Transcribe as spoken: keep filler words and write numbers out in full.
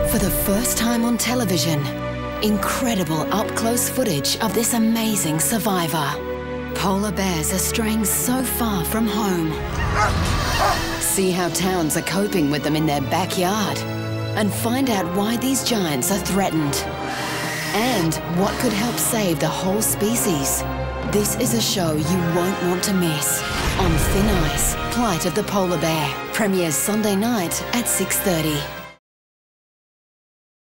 For the first time on television, incredible up-close footage of this amazing survivor. Polar bears are straying so far from home. See how towns are coping with them in their backyard, and find out why these giants are threatened, and what could help save the whole species. This is a show you won't want to miss. On Thin Ice, Plight of the Polar Bear. Premieres Sunday night at six thirty.